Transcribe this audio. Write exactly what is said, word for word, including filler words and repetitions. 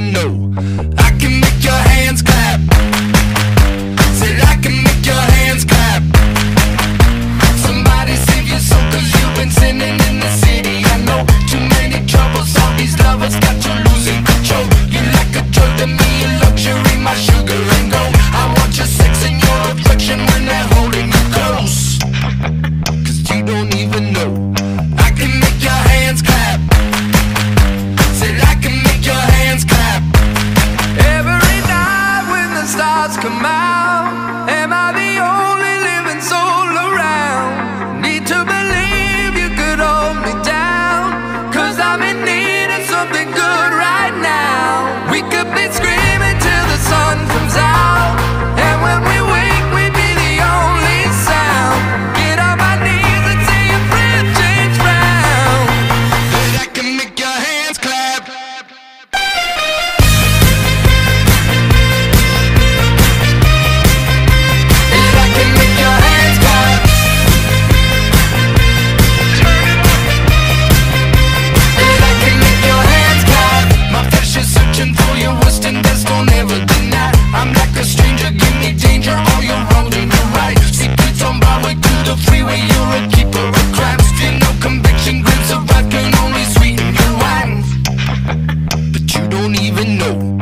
even know. I can make your hands clap. Said I can make your hands clap. Somebody save your soul, cause you've been sinning in the city. I know too many troubles, all these lovers got you losing control. You like a drug to me, a luxury, my sugar and gold. I want your sex and your affection when they're holding you close, cause you don't even know. I can make your hands clap. Said I can make your hands clap. Every night when the stars come out, am I the only living soul around? Need to believe you could hold me down, cause I'm in need of something good right now. We could be screaming till the sun comes out, and when we wake we'd be the only sound. Get on my knees and say a prayer, change round. That I can make your hands clap. That I can make your hands clap. That I can make your hands clap. My flesh is searching for your worst and best, don't ever deny. I'm like a stranger, give me danger, all you're wrong and you're right. Secrets on Broadway to the freeway, you're a keeper of crimes. Feel no conviction, grips of wrath can only sweeten your wine, but you don't even know.